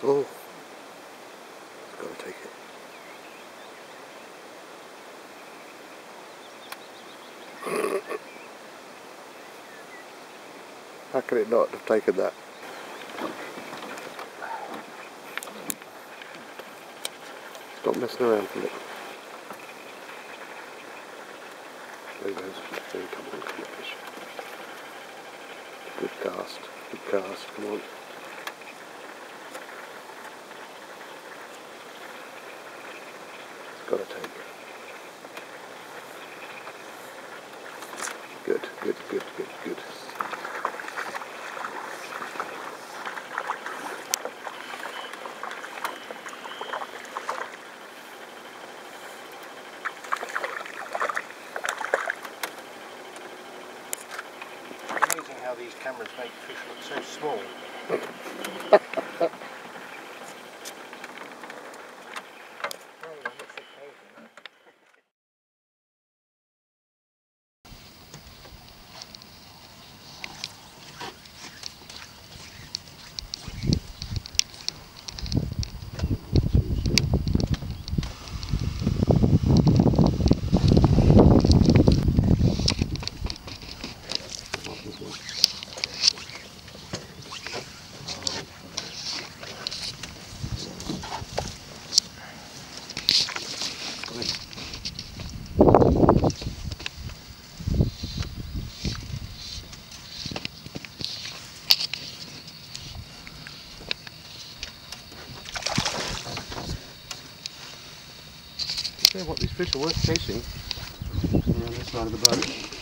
Oh, it's got to take it. How can it not have taken that? Stop messing around, Philip. There he goes. There he comes on, come on, fish. Good cast, come on. It's got to take. Good. Amazing how these cameras make fish look so small. Yeah, what these fish are worth chasing. Around this side of the boat.